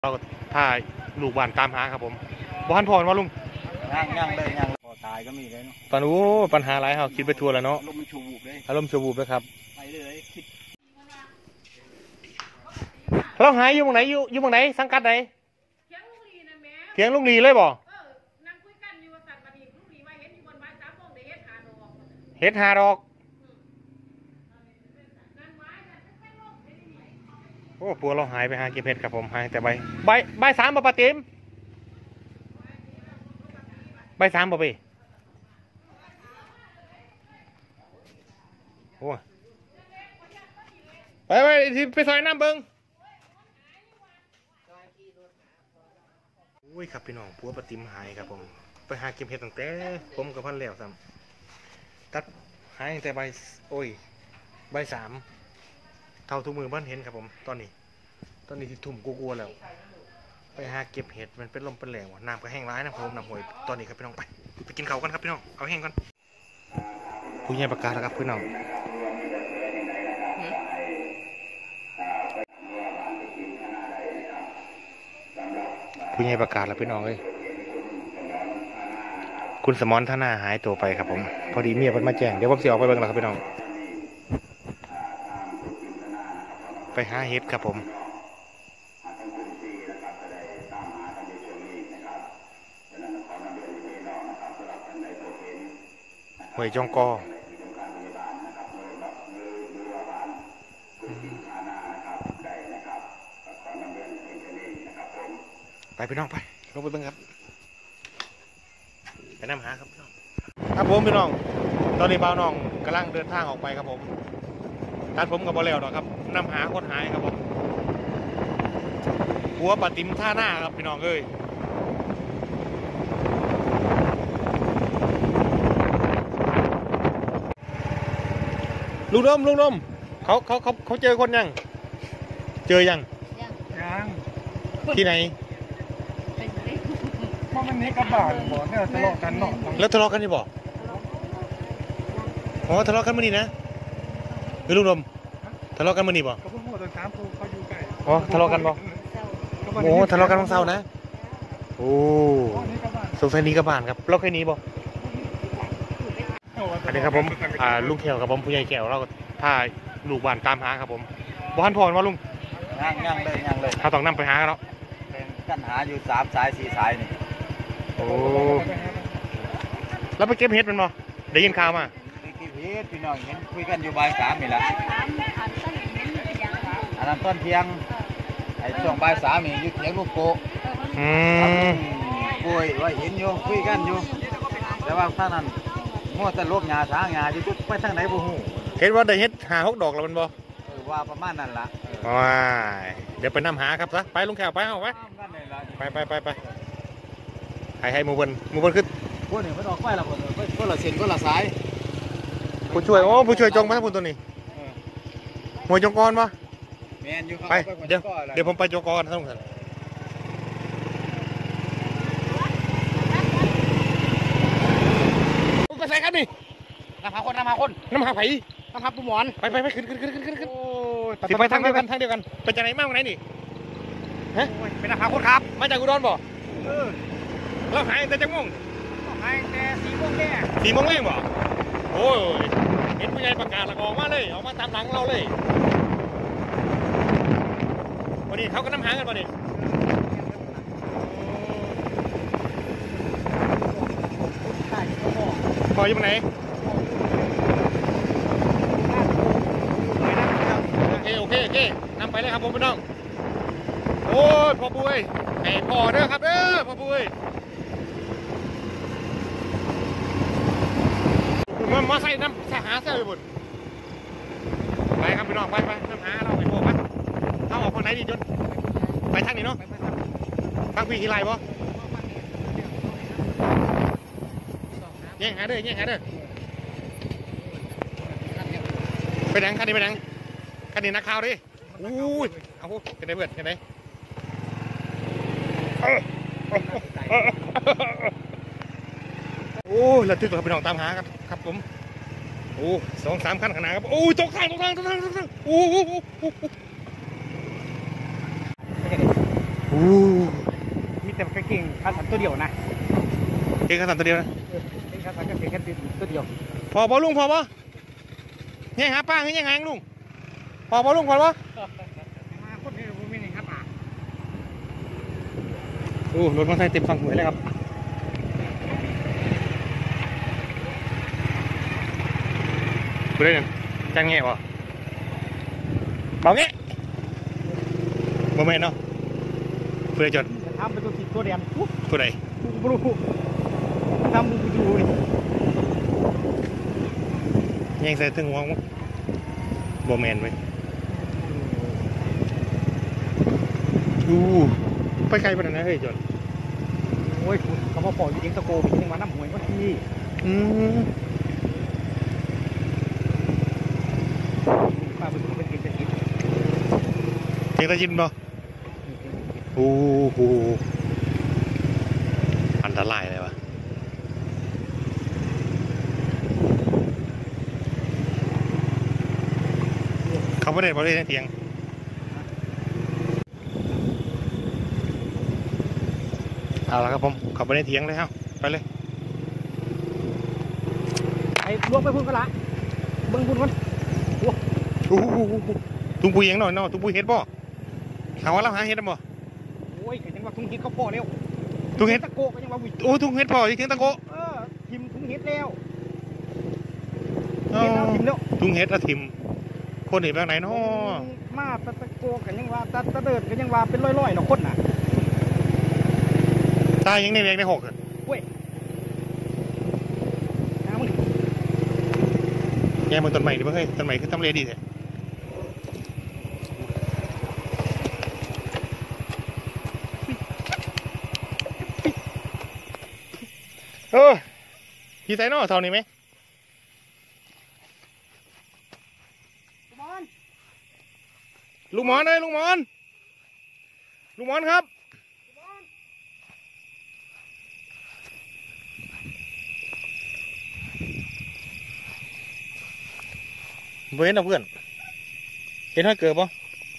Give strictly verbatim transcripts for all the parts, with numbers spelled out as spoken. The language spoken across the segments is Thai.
เราพาลูกบ้านตามหาครับผมบ้านพรว่าลุงย่างย่างเลยย่างพอตายก็มีเลยเนาะตอนนู้ปัญหาอะไรครับคิดไปทัวร์แล้วเนาะอารมณ์มันชูบุบเลยอารมณ์ชูบูบเลยครับไปเลยคิดเราหายอยู่ตรงไหนอยู่อยู่ตรงไหนสังกัดไหนเถียงลุงลีเลยบ่เฮ็ดหาดอกโอ้ปัวเราหายไปหาเก็บเห็ดครับผมหายแต่ใบใบใบสามปะปะเต็มใบสามปะไปโอ้ไปไปไปซอยน้ำเบิ้งโอ้ยครับพี่น้องปัวปะติมหายครับผมไปหาเก็บเห็ดตั้งแต่ผมกับพันแล้วซ้ำตัดหายแต่ใบโอ้ยใบสามเท่าทุกมือบ้านเห็นครับผมตอนนี้ตอนนี้ที่ทุ่มกลัวๆแล้วไปหาเก็บเห็ดมันเป็นลมเป็นแรงว่ะน้ำก็แห้งร้ายนะผมน้ำหวยตอนนี้ครับพี่น้องไปไปกินข้าวกันครับพี่น้องเอาแห้งก่อนผู้ใหญ่ประกาศแล้วครับพี่น้องผู้ใหญ่ประกาศแล้วพี่น้องเลยคุณสมรธนาหายตัวไปครับผมพอดีเมียเพิ่นมาแจ้งเดี๋ยวผมสิออกไปเบิ่งแล้วครับพี่น้องไปหาเห็ดครับผมหวยจงกอไปพี่น้องไปลงไปเบิ่งครับไปนำหาครับพี่น้องครับผมพี่น้องตอนนี้บ่าวน้องกำลังเดินทางออกไปครับผมตัดผมกับบ่แล้วหรอกครับนำหาคนหายครับผมหัวปะติมท่าหน้าครับพี่น้องเอ้ยลุงดมลุงดมเขาเขาเขาเขาเจอคนยังเจอยังยังที่ไหนเพราะมันนี้กระบาดบ่เนี่ยทะเลาะกันเนาะแล้วทะเลาะกันที่บ่อ๋อทะเลาะกันมื่อนี้นะหรือลุงดมทะเลาะกันมื่อนี้บ่ก็เพิ่งพูดตอนสามปูเขาอยู่ใกล้อ๋อทะเลาะกันบ่โอ้ทะเลาะกันวันเสาร์นะโอ้สงสัยนี้กระบาดครับเราเคยหนีบ่อันนี้ครับผมอ่าลุงแขวกับผมผู้ใหญ่แขวเราพาลูกบ้านตามหาครับผมบ้านพรว่าลุงย่างย่างเลยย่างเลยเขาต้องนั่งไปหาเนาะเป็นกันหาอยู่สามสายสี่สายนี่โอ้แล้วไปเก็บเห็ดมันบ่ได้ยินข่าวมาไปเก็บเห็ดพี่น้องเห็นคุยกันอยู่บ่ายสามนี่แหละอันนั้นต้นเทียงไอ้ช่วงบ่ายสามนี่อยู่เทียงลูกโกอืมป่วยว่าเห็นอยู่คุยกันอยู่แต่ว่าท่านั้นมั่วแต่ลบหญ้าสางหญ้าอยู่จุดไปทางไหนบ่ฮู้เห็นว่าได้เห็ดหาหกดอกแล้วมันบ่ว่าประมาณนั้นล่ะว้ายเดี๋ยวไปนำหาครับซะไปลุงแขวไปเอาไปไปไปไปไปให้ให้มูบนมูบนขึ้นพวกนี้เพิ่นออกไปแล้วเพิ่นคนละเส้นคนละสายผู้ช่วยโอ้ผู้ช่วยจงมาทั้งคนตัวนี้หัวจงกรปะแมนอยู่ไปเดี๋ยวเดี๋ยวผมไปจงกรทั้งหมดไปใส่กันนี่น้ำหาคนน้ำหาคนน้ำหาไผ่น้ำหาตุ้มหมอนไปไปไปขึ้นขึ้นขึ้นขึ้นขึ้นสิไปทางเดียวกันทางเดียวกันเป็นจากไหนมาจากไหนนี่ฮะเป็นน้ำหาคนครับมาจากอุดรบ่เออเราหายแต่จังมงหายแต่สี่โมงแรกสี่โมงแรกบ่โอ้ยเห็นผู้ใหญ่ประกาศแล้วออกมาเลยออกมาตามหลังเราเลยวันนี้เขาก็น้ำหากันวันนี้พออยู่ไหนโอเคโอเคโอเคนำไปเลยครับผมพี่น้องโอ้ยพ่อปุ้ยไอ้พ่อเด้อครับเด้อพ่อปุ้ยมันมาใส่น้ำใส่หาใส่ไปหมดไปครับพี่น้องไปไปน้ำหาเราไปพวกมันเอาออกคนไหนดีจนไปทางนี้เนาะทางพี่กี่ไรบ่แย่งหาเด้อแย่งหาเด้อไปดังคันนี้ไปดังคันนี้นักข่าวดิอู้ยเอาพวกกันไหนเพื่อนกันไหนโอ้ระทึกกับพี่น้องตามหาครับครับผมโอ้สองสามขั้นขนาดครับโอ้ตกทางตกทางตกทางตกทางโอ้โหอู้มีแต่เก่งขาสันตัวเดียวนะเก่งขนาดตัวเดียวนะเก่งขาสันก็เก่งแค่ตัวเดียวพอบ่ลุงพอบ่ยังหาป้าคือยังไงลุงพอบ่ลุงพอบ่มาคนนี้ผมไม่ได้ครับอ่ะโอ้รถมอเตอร์ไซค์เต็มฝั่งหวยเลยครับกูได้หนึ่งจังแง่บ่เบาแง่บ่แม่นเนาะเพื่อจดทำเป็นตัวติดตัวแดงปุ๊บผู้ใดบลูทำบูดูเลยแย่งใส่ถึงหัวมั้งบ่แม่นเว้ยดูไปไกลปานนั้นนะเฮ้ยจดโอ้ยคุณเขามาปล่อยยิงตะโกไปยิงมาน้ำหวยว่าที่อืมมาเป็นเป็นเป็นเป็นเก่งตาจินบ่โอ้โหอันตรายเลยวะเขาไม่ได้บริเวณเตียงเอาละครับผมเขาไม่ได้เตียงเลยครับไปเลยไอ้ลวกไปพุ่นก็ละเบิ้งพุ่นมันโอ้โหตุ้งปุยยังหน่อยเนาะตุ้งปุยเฮ็ดบ่เขาว่าเราหาเฮ็ดบ่โอ้ยเห็นว่าทุ่งเห็ดเขาพ่อแล้วตุ้งเฮ็ดตะโกก็ยังว่าวิ่งโอ้ตุ้งเฮ็ดพ่อยังเทียงตะโกเออทิมทุ่งเห็ดแล้วอ๋อทิมแล้วตุ้งเฮ็ดอะทิมคนเห็นแบบไหนเนาะมาตะโกกันยังว่าตะตะเดินกันยังว่าเป็นร้อยๆเนาะคนน่ะตายยังในเรียงในหกอะเว้ยน้ำมึงแกมันต้นใหม่ดิเฮ้ยต้นใหม่คือทำเลดีแท้เออพี่ใส่เนาะเท่านี้ไหมลุงหมอนเลยลุงหมอนลุงหมอนครับเว้นเอาเพื่อนเห็นห้อยเกิดปะ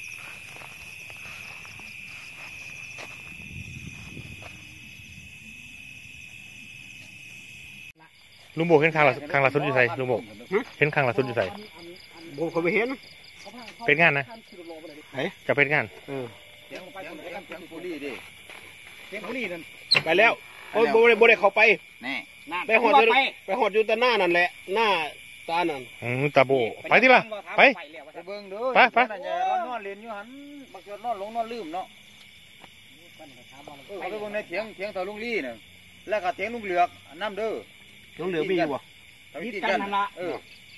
ลุงโบกเห็นคางหลักคางหลักสุดอยู่ใส่ลุงโบกเห็นคางหลักสุดอยู่ใส่ผมเขาไปเห็นเป็นงานนะจะเป็นงานเออเสียงเสียงเสียงปุรีดิเสียงเขานี่นั่นไปแล้วโอ้ยบ่ได้บ่ได้เข้าไปแน่ไปหอดอยู่ไปหอดอยู่แต่หน้านั่นแหละ หน้าตานั่นอืมตาโบไปที่ละไปไปเบิ่งดูไปไปนั่นอย่านอนเล่นอยู่หันบางทีนอนหลงนอนลืมเนาะเออไปเบิ่งในเถียงเถียงเต่าลุงลี่น่ะแล้วก็เถียงลุงเหลือกน้ำเด้อต้องเหลือมีอยู่บ่ทำวิธีกันเออ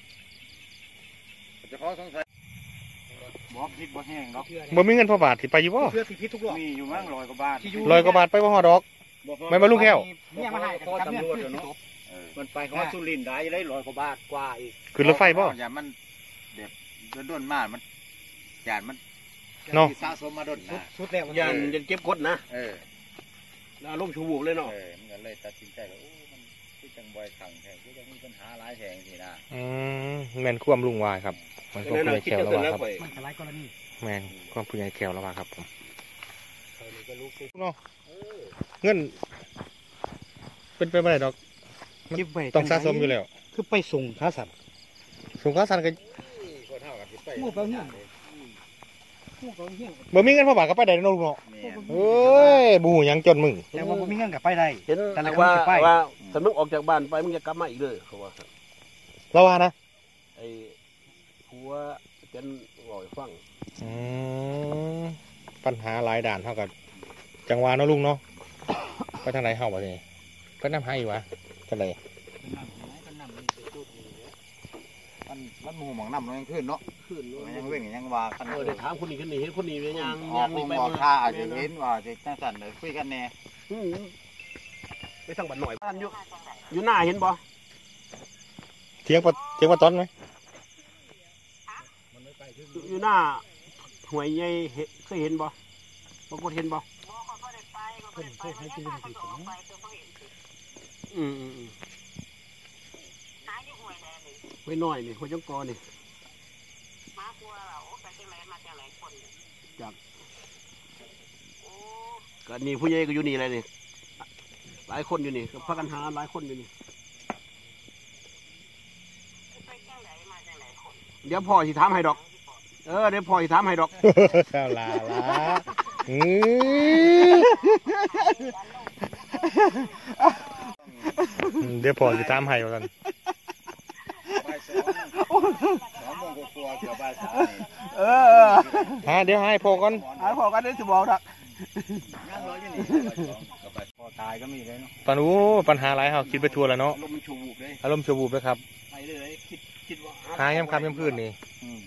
จะขอสงสัยบ่พิษบ่แห้งเนาะบ่มีเงินพอบาทที่ไปอยู่บ่เพื่อสิพิษทุกรอบมีอยู่มั้งร้อยกว่าบาทลอยกว่าบาทไปบ่ฮอดดอก ไม่มาลุงแก้วเนี่ยมาให้กันครับเนี่ยคือสิบมันไปฮอดสุรินทร์ได้ได้ร้อยกว่าบาทกว่าอีกขึ้นรถไฟบ่อย่ามันเด็กด้นมากมันหยาดมันเนาะสะสมมาด้นนะสุดแล้วยันยันเก็บกดนะเอออารมณ์ชูบุกเลยเนาะเออมันก็เลยตัดสินใจว่าโอ้มันคือจังบอยขังแทงคือจะมีปัญหาหลายแทงสินะอืมแม่นความลุงวายครับมันก็นั่นผู้ใหน่ะญ่คิดแขวจะแล้วเสร็จว่าแล้วครับข่อยมันหลายกรณีแม่นความผู้ใหญ่แขวแล้วว่าครับผมเนาะเงินเป็นไปไม่ได้ดอกเก็บไว้ต้องสะสมอยู่แล้วคือไปส่งขาสัตว์สูงข้าสันก็คนเท่ากันที่ไปหมู่เปล่าเหี้ยหมู่เปล่าเหี้ยบ่มีเงินพอบาทก็ไปได้เนาะลุงเนาะแม่นเอ้ยบูหยังจนมึงแต่ว่าผมมีเงินกับไปได้เห็นแต่ละคนว่าสิไปว่าถ้ามึงออกจากบ้านไปมึงจะกลับมาอีกเลยเขาว่าครับเราว่านะไอ้ผัวเป็นบ่อยฟังอืมปัญหาหลายด่านเท่ากับจังหวะเนาะลุงเนาะไปทางไหนเฮาบ่ทีนี้ไปน้ำหาอยู่วะจังไดมันมันหมู่หมองน้ำมันยังขึ้นเนาะขึ้นมันยังเว้งยังว่ากันเออได้ถามคนนี้คนนี้เห็นคนนี้ยังออยักงหนี่งไปออกมาท่าอาจจะเห็นว่าจะจังสั่นเลยคุยกันแน่อืมไปทางบ้านหน่อยบ้านอยู่อยู่หน้าเห็นบ่เถียงปะเถียงปะต้นไหมอยู่หน้าหวยใหญ่เห็นเคยเห็นบ่ปรากฏเห็นบ่เพิ่นเคยให้ชื่อที่ผมอืมอืมอืมไว้หน่อยนี่หัวจังกอนี่จากก็นี่ผู้ใหญ่ก็อยู่นี่เลยนี่หลายคนอยู่นี่ก็พากันหาหลายคนอยู่นี่เดี๋ยวพ่อสิถามให้ดอกเออเดี๋ยวพ่อสิถามให้ดอกลาลาลาอือเดี๋ยวพอจะตามให้กันบ่ายสองสองโมงกว่าๆเกือบบ่ายสามเออฮะเดี๋ยวให้พอก่อนหาพอกันได้สิบอกดอกนั่งรออยู่นี่บ่ายสองกับบ่ายพอตายก็มีเลยเนาะปัญหาปัญหาอะไรเขาคิดไปทัวร์แล้วเนาะลมชูบุบเลยอารมณ์ชั่ววูบนะครับไปเลยคิดคิดว่าหาย้ำคำย้ำพื้นนี่อืม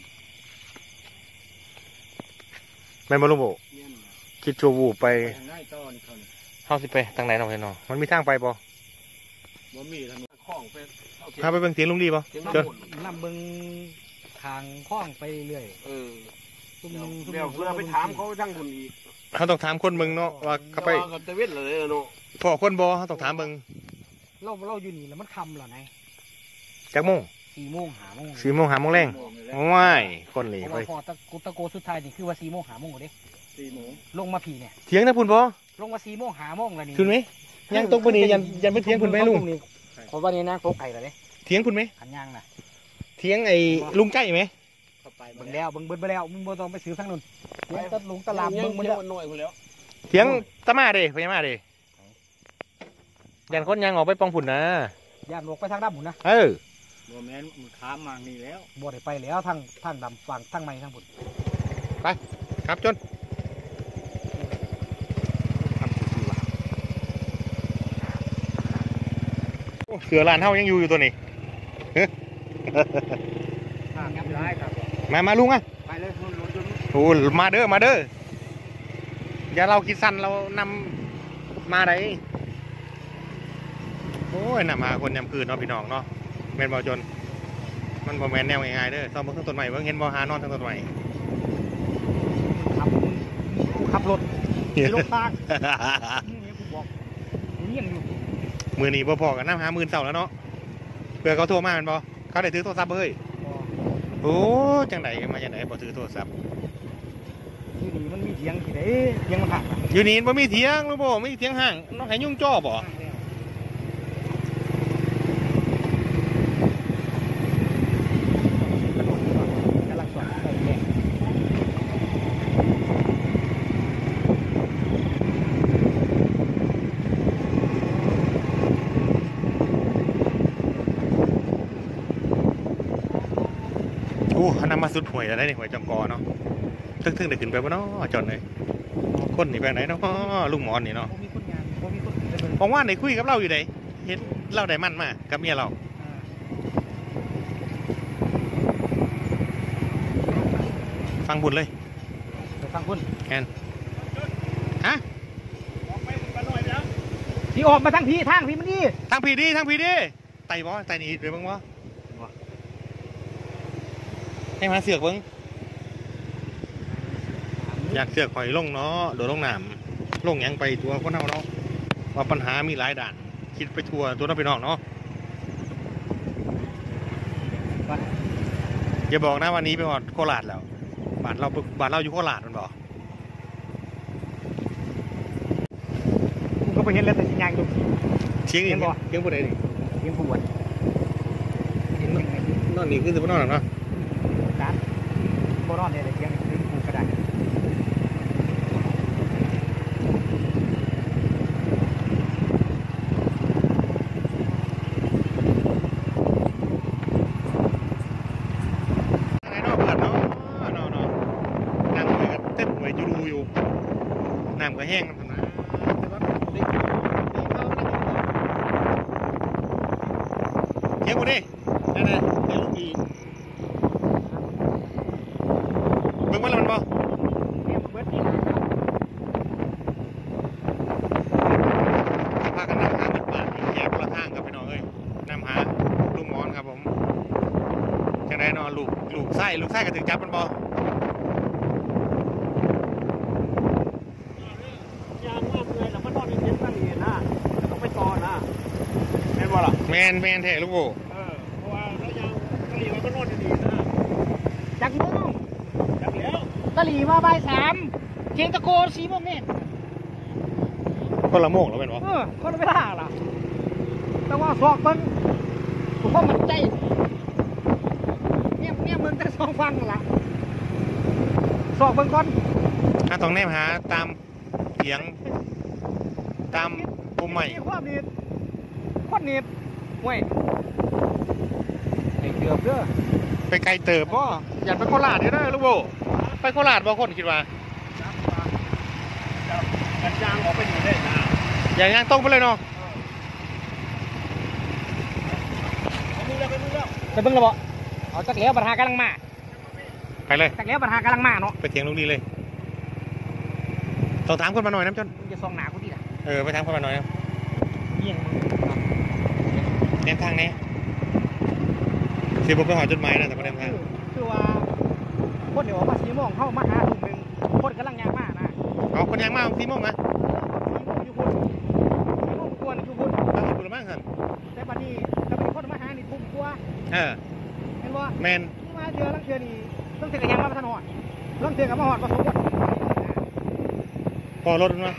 แม่นบอลุงโบคิดชั่ววูบไปง่ายต่อนี่เขานี่เข้าสิไปทางไหนเนาะเห็นเนาะมันมีทางไปบ่บ่มีทางคล้องไปเอาเทียพาไปเบิ่งเสียงลุงดีบ่เทียงจน้ำนหมดนำเบิ่งทางคล้องไปเรื่อยเออซุ่มหนึงซุ่มหเดี๋ยวนึ่งเพื่อไปถามเขาทั้งคนอีกเขาต้องถามคนเบิ่งเนาะว่าเขาไปกับตะเวนเลยเนาะพอคนบ่เขาต้องถามเบิ่งเราเราอยู่นี่แล้วมันคำเหรอไงจักโมงสี่โมงหาโมงสี่โมงหาโมงแรงว้ายคนหลีเพราะไปว่าพอตะโกตะโกสุดท้ายนี่คือว่าสี่โมงหาโมงเด้สี่โมงลงมาผีเนี่ยเถียงนะพุ่นบ่ลงมาสี่โมงหาโมงแล้วนี่ขึ้นไหมยังตรงปนี้ยันยันไปเถียงพุ่นไหมลุงเพราะว่านี่นะโกไก่แล้วเด้เถียงพุ่นไหมขันย่างน่ะเถียงไอ้ลุงใกล้ไหมเข้าไปเบิ่งแล้วเบิ่งเบิ่งไปแล้วมึงบ่ต้องไปซื้อทั้งนู้นเบิ่งตะลุงตะลามยัเบิ่งงมันเที่ยแล้ว วหน่อยคนแล้วเถียงตะมาเด้พญามาเด้ยันคนยังออกไปปองพุ่นนะย่านลวกไปทางดำหมุนนะเออโมแมนมันค้ามมานี่แล้วบ่ได้ไปแล้วทางทางดำฝั่งทางไม้ทางบุญครับจนโอ้เสือลานเฮายังอยู่อยู่ตัวนี้ทางยับร้ายครับมามาลุงอ่ะไปเลยรถรถยนต์โอ้มาเด้อมาเด้ออย่าเราคิดสั้นเรานำมาได้โอ้ยนำมาคนยำคืนเนาะพี่น้องเนาะแมนบอจน มันบอแมนแนวง่ายๆเด้อซ่อมเบิ่งเครื่องต้นใหม่เบิ่งเห็นบอหานอนเครื่องต้นใหม่ขับขับรถขี่รถทางนี่กูบอกนี่ยังอยู่มือนี้บ่พอกันน้ำหาหมื่นเสาแล้วเนาะเพื่อเขาโทรมาแมันบอเขาได้ถือโทรศัพท์เฮ้ยโอ้จังไหนมาจังไหนบ่ถือโทรศัพท์ที่นี่มันมีเถียงที่ไหนเถียงมันหักอยู่นี่บ่มีเถียงหรือบ่มีเถียงห่างน้องให้ยุ่งจ้อบ่กำลังสอนใส่แดงโอ้เขานำมาสุดหวยแล้วได้ในหวยจอมกอเนาะทึ่งๆได้ขึ้นไปบ่เนาะจนเลยคนนี่ไปไหนเนาะลุงหมอนนี่เนาะบ่มีคนงานบ่มีคนอื่นเลยผมว่าไหนคุยกับเราอยู่ไหนเห็นเราได้มันมากับเมียเรา ฟังบุญเลยไปฟังคุณแอนฮะที่ออกมาทางพี่ทางพี่มันนี่ทางผีดีทางผีดีไต่บ่ไต่หนีไปบ้างบ่ให้มาเสือกเบิ้งอยากเสือกหอยลงเนาะโดดลงน้ำลงหยังไปตัวคนเฮาเนาะว่าปัญหามีหลายด่านคิดไปทั่วตัวน้องพี่น้องเนาะอย่าบอกนะวันนี้ไปหอดโคราชแล้วบ้านเราบ้านเราอยู่โคราชมันบอกกูก็ไปเห็นแล้วแต่สิยางอยู่เชียงนี่เห็นบ่เชียงผู้ใดนี่เห็นผู้บวชเห็นยังไงนอนนี่คือสิบ่นอนหรอกเนาะการบ่นอนเนี่ยเถียงเห็นผู้กระดาษอะไรเนาะเพื่อนเนาะเนาะเนาะนั่งไปกันเต็มหวยจูรูอยู่น้ำก็แห้งแล้วนะแต่ว่าเด็กเที่ยวกูดินั่นน่ะเที่ยวลูกอีเบิ่งว่าแล้วมันบ่เนี่ยเบิดนี่นะครับพากันนำหาเงินบาทแยกคนละทางกับพี่น้องเอ้ยนำหาลุงหมอนครับผมจังไดเนาะลูกลูกไส้ลูกไส้ก็ถึงจับมันบ่ยางมากเลยแล้วก็นอนเย็นๆตั้งนี่นะต้องไปต่อนะแม่นบ่ล่ะแมนแมนแท้ลูกโบเออเพราะว่าเรายังก็อยู่ก็นอนดีๆนะจักโมงจักแล้วตะหลีมาบ่ายสามเทียงตะโกนสี่โมงนี่คนละโมงแล้วเป็นวะเออคนละเวลาล่ะแต่ว่าสอกเบิ่งทุกคนมันใจเนี่ยเนี่ยมึงแต่สองฟังล่ะสอกเบิ่งก่อนอ่ะต้องแนมหาตามเถียงตามปุ่มใหม่มีความนิดคนนิดห่วยไอ้เกือบเด้อไปไกลเติบบ่อยากไปโคราชเด้อลูกโบไปโคราชบ่คนคิดว่ากันยางออกไปอยู่ได้นะอย่างย่างตรงไปเลยเนาะมึงแล้วไปมึงแล้วจะเบิ่งแล้วบ่เอาจักแล้วปัญหากำลังมาไปเลยจักแล้วปัญหากำลังมาเนาะไปเถียงลุงดีเลยต้องถามคนมาหน่อยน้ำจนมึงจะส่องหนากูดิล่ะเออไปถามคนมาหน่อยนะเยี่ยงมึงแนมทางนี้สิผมไปหอจดหมายนะแต่ไม่แนมทางคือว่าคนเดี๋ยวมาสี่โมงเข้ามาหาถุงหนึ่งคนกำลังยางมานะเอาคนยังมากสี่โมงนะสี่โมงอยู่คนสี่โมงกวนอยู่คนตั้งคุณละมั้งครับแต่บัดนี้ถ้าเป็นคนมาหานี่ทุ่มกว่าเออเห็นบ่แมนมาเดือนลังเดือนนี่ต้องเทือกยังมาพัฒนหอดลังเทือกับมาหอดผสมกันพอรถมา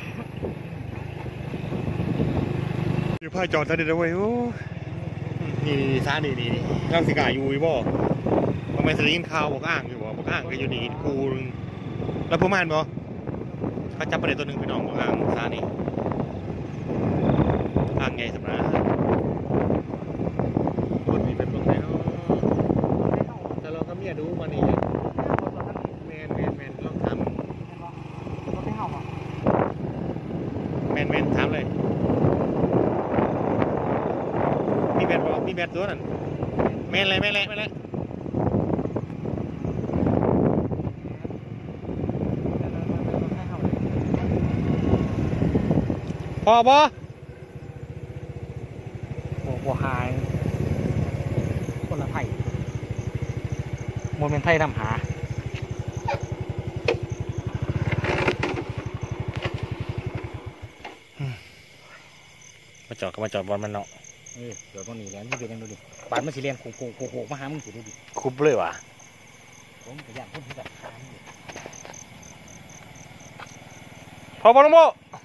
อยู่ผ้าจอดซะเดี๋ยวเว้ยโอ้นี่ซานี่นี่เล่าสิกาอยู่บ่ทำไมสลิงข่าวบอกอ้างอยู่บ่บอกอ้างก็อยู่นี่กูแล้วผมอ่านบ่เขาจับประเด็นตัวหนึ่งไปน้องบอกอ้างซานี่อ้างไงสำนักคนมีเป็นตรงไหนเนาะแต่เราก็เมียดูมานี่แมนแมนแมนลองทำรถไม่เห่าอ่ะแมนแมนถามเลยมีแบตบ่มีแบตตัวนั่นแมนเลยแมนเลยแมนเลยพอบ่โอ้โหหายคนละไทยโมเมนต์ไทยทำหามาจอดก็มาจอดบอลมันเนาะเออเดี๋ยวตรงนี้แล้วนี่เป็นยังดูดิบานมันสิเรียนโค้งโค้งโค้งโค้งมาหามึงสิดูดิคุบเลยว่ะผมก็อยากพูดที่แบบหามึงอยู่พอบอลลูกโม่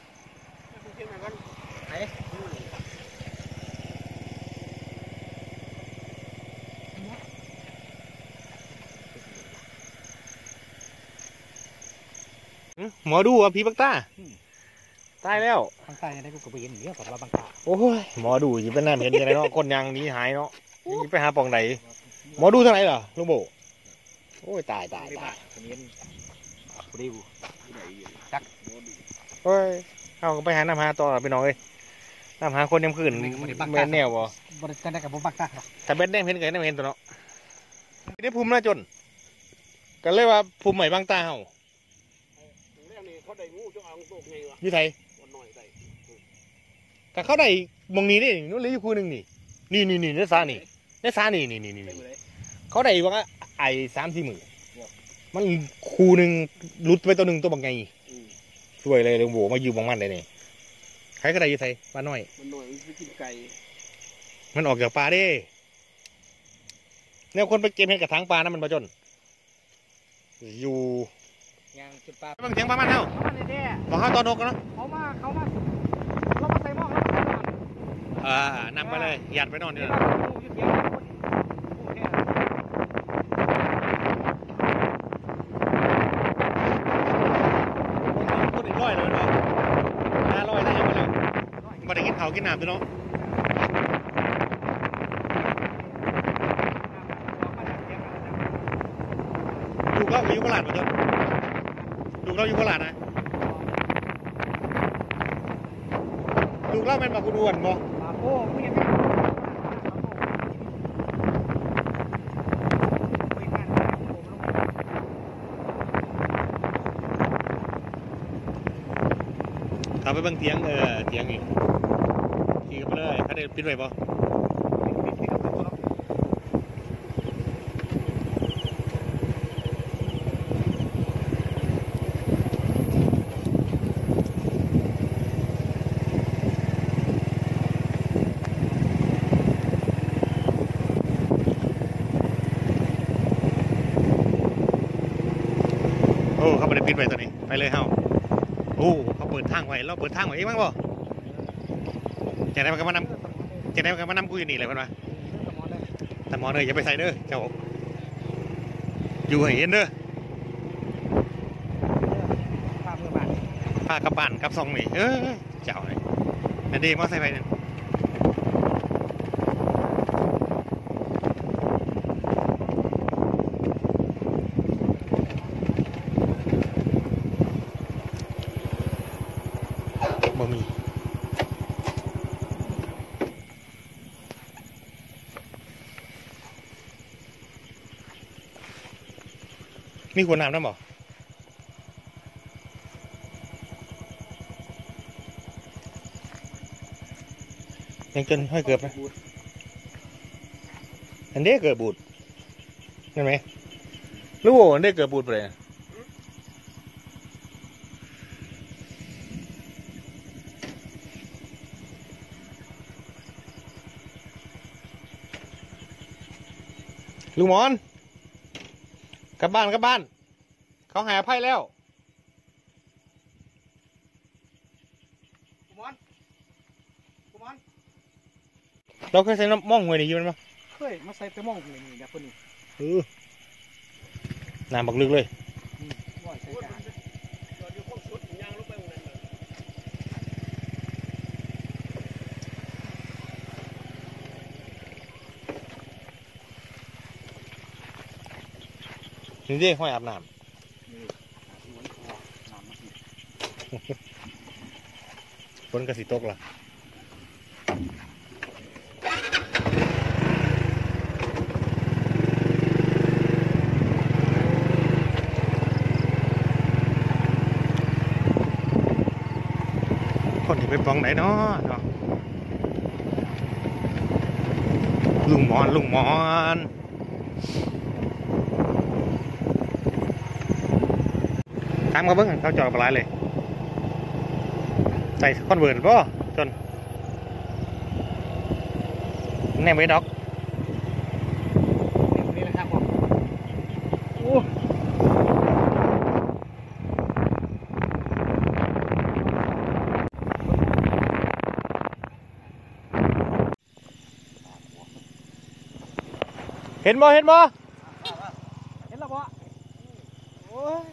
หมอดูอ่ะพี่บักตาตายแล้วบางตายังได้กูก็ไปเห็นเดี๋ยวกับว่าบางตาโอ้ยหมอดูอยู่เป็นน้ำเห็นยังไงเนาะคนยังหนี้หายเนาะนี่ไปหาปองไหนหมอดูเท่าไหร่เหรอลุงโบโอ้ยตายตายตายเห็นกูได้กูเฮ้ยเอาก็ไปหาน้ำหาต่อพี่น้องเอ้ยน้ำหาคนยังขืนแม่นแนวบ่บริษัทได้กับผมบางตาหรอกแต่เบ็ดแดงเห็นเกิดน้ำเห็นตัวเนาะไม่ได้ภูมิน่าจนก็เลยว่าภูมิใหม่บางตาเฮาเรื่องนี้เขาได้งูจงอางโตกไงวะอยู่ไทยวันหน่อยได้ก็เขาได้มองนี้นี่นู้นเลยอยู่คู่หนึ่งนี่นี่นี่นี่เนื้อซานี่เนื้อซานี่นี่นี่นี่เขาได้ว่าไอ้สามสี่หมื่นมันคู่หนึ่งรุดไปตัวหนึ่งตัวบางไงสวยเลยลุงโบมาอยู่บางมันเลยนี่ใครก็ได้อยู่ไทยบ้านน้อยมันหน่อยมันไปกินไก่มันออกจากป่าเด้แนวคนไปเก็บเห็ดกระถางปลานะมันมาจนอยู่ยางจุดปลาบางเสียงประมาณเท่าเขามาในแท้บอกเขาตอนนกเนาะเขามาเขามาเรามาใส่หม้อแล้วเขามาอ่านำไปเลยหยัดไปนอนเดียวอยู่เถียงโอเคพูดอีกร้อยเลยเนาะห้าร้อยได้ยังไงแล้วมาได้กินเขาวกินน้ำด้วยเนาะลูกเราอยู่โคราชมาจนลูกเราอยู่โคราชนะลูกเราเป็นมาคุณอ้วนบ่ปลาโป้ไม่เห็นไหมขับไปเบิ่งเถียงเออเถียงอีกขี่กันไปเลยเขาได้ปิดไว้บ่โอ้เขาไม่ได้ปิดไว้ตัวนี้ไปเลยเฮาโอ้เขาเปิดทางไว้เราเปิดทางไว้เองมั้งบ่จะได้มันก็มานำจะได้มันก็มานำกูอยู่นี่เลยเพื่อนวะแต่หมอเลยอย่าไปใส่เด้อเจ้าอยู่ให้เห็นเด้อภาพเมื่อบ้านพากลับบ้านกลับซองนี่เออเจ้าเลยนั่นดีมอใส่ไปนั่นบ่มีมีขวดน้ำน้ำบ่ยังจนห้อยเกือบนะอันเด้เกือบบูดเห็นไหมรู้ว่าอันเด้เกือบบูดไปเลยลุงหมอนกลับบ้านกลับบ้านเขาหาไพ่แล้วกุมารกุมารเราเคยใส่น้ำม่องหวยนี่อยู่มั้ยเคยมาใส่ไปมองหูนี่แบบคนนี้เออน้ำบักลึกเลยว่าใส่จานจอดอยู่ข้างสุดยางลงไปตรงนั้นเลยนี่ดิห้อยอาบน้ำฝนกระสีตกล่ะคนที่ไปปองไหนเนาะเนาะลุงหมอนลุงหมอนตามเขาเบิ้งเขาจอดปลายเลยใส่คอนเวิร์ตป่ะจนแน่ไม่ด็อกนี่แหละครับผมโอ้เห็นบ่เห็นบ่เห็นแล้วบ่โอ้ย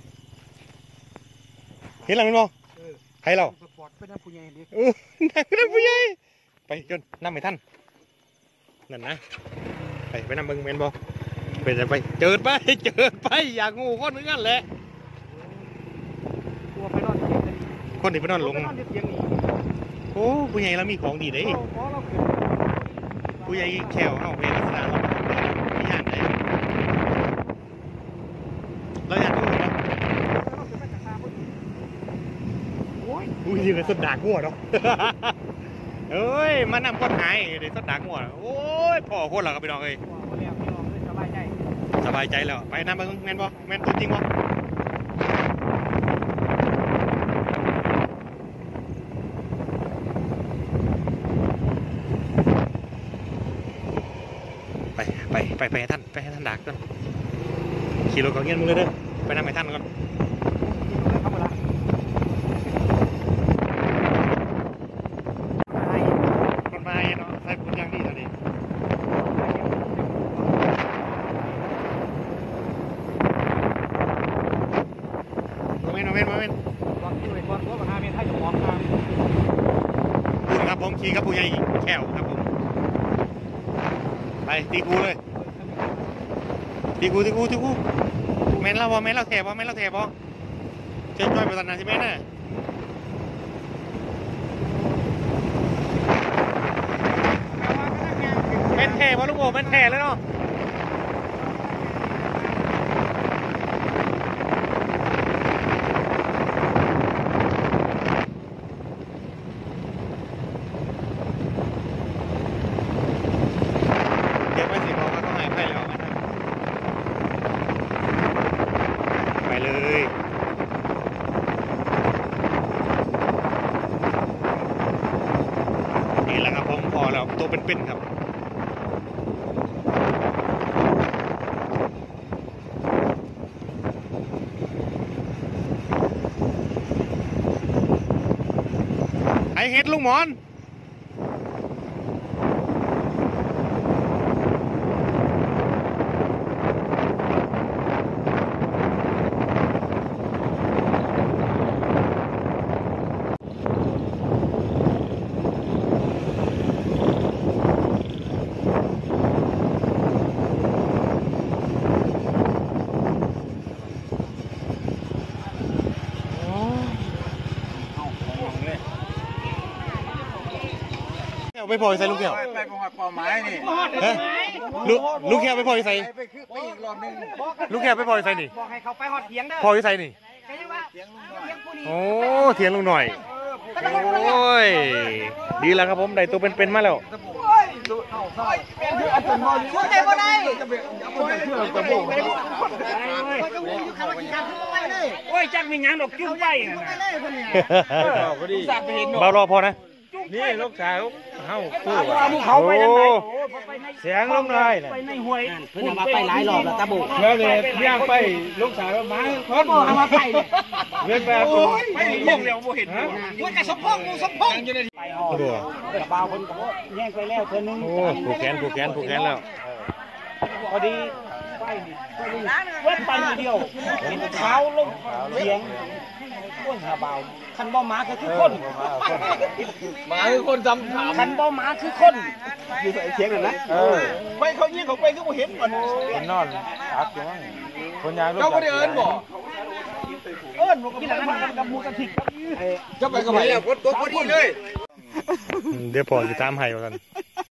เห็นแล้วเห็นบ่ใครเราสปอร์ตเป็นน้ำผู้ใหญ่ดิเออนั่งนั่งผู้ใหญ่ไปจนนั่งไม่ทันนั่นนะไปไปนั่งเบิ้งเมนบ่ไปจะไปเจิดไปเจิดไปอยากงูคนนึงนั่นแหละตัวไปนอนเตียงกันคนที่ไปนอนลงไปนอนเตียงนี่โอ้ผู้ใหญ่เรามีของดีเด้โอ้พอเราขึ้นผู้ใหญ่แขวเอาเวลาสนาเราไม่ย่านได้เราอยากดูเนาะเราขึ้นไปจากน้ำพุ่นโอ้ยอุ้ยนี่เลยสดดากงัวเนาะ เอ้ยมานำคนหายเดี๋ยวสดดากงัวโอ้ยพ่อคนเราก็ไปน้องเอ้ยว่าบ่แล้วพี่น้องเลยสบายใจสบายใจแล้วไปนำเบิ้งแมนบ่แมนตัวจริงบ่ไปไปไปไปให้ท่านไปให้ท่านดักก่อนขี่รถเขาเงี้ยมึงเลยเด้อไปนำให้ท่านก่อนธรรมดาคนมาเนาะใส่ปุ่นยางดีเท่านี้โมเมนต์โมเมนต์โมเมนต์ก่อนอยู่ไอ้ก่อนตัวกับห้าเมตรให้จะมองทางคุณครับผมขี่กับผู้ใหญ่แก้วครับผมไปตีกูเลยตีกูตีกูตีกูแม่นเราบ่แม่นเราแถบบ่แม่นเราแถบบ่เจ้าจ้อยไปตอนนั้นใช่ไหมน่ะแม่นแถบบ่ลูกโป่งแม่นแถบเลยเนาะเก็บไว้สิบอกว่าต้องหายไปแล้วนะครับไปเลยนี่แหละครับผมพอแล้วตัวเป็นๆครับไอเฮ็ดลุงหมอนไปพอใส่ลุงแก้วไปไปหอดป่อไม้นี่ฮะลุลุงแก้วไปพอใส่ไปไปคือไปอีกรอบหนึงลุงแก้วไปพอใส่นี่บอกให้เขาไปหอดเถียงเด้อพอใส่นี่ใช่ว่าเสียงลุงหน่อยเถียงผู้นี้โอ้เถียงลุงหน่อยโอ้ยดีแล้วครับผมได้ตัวเป็นๆมาแล้วช่วยได้บ่ได้โอ้ยจักมีหยังดอกจุ้งไปน่ะเบารอพอนะนี่ลูกชายเฮาคู่ว่ามึงเขาไปทางไหนเสียงลงหน่อยน่ะไปในห้วยเพิ่นเอามาไปหลายรอบแล้วตาบุกแล้วเนี่ยย่างไปลูกชายว่ามาคนเอามาไปเนี่ยเงินแบบไปเรื่องเดียวบ่เห็นว่าจะสมพงษ์มูสมพงษ์ไปหอดตัวกระเป๋าเพิ่นก็บ่แย่งไปแล้วเทื่อนึงโอ้ผูกแขนผูกแขนผูกแขนแล้วพอดีไปนี่ไปนี่เว้นไปนิดเดียวเห็นเท้าลงเสียงก้นหาเบาคันบ่หมาก็คือคนหมาคือคนจำถามคันบ่หมาคือคนอยู่ใส่เสียงนั่นนะเออไปเขายิงเขาไปก็บ่เห็นมันคนนอนอักอยู่มั้งคนยางลูกเจ้าบ่ได้เอิ้นบ่เอิ้นบ่กับมันกับหมูกับพริกเจ้าไปกับไผแล้วกดกดพอดีเลยเดี๋ยวพอจะตามให้ว่ากัน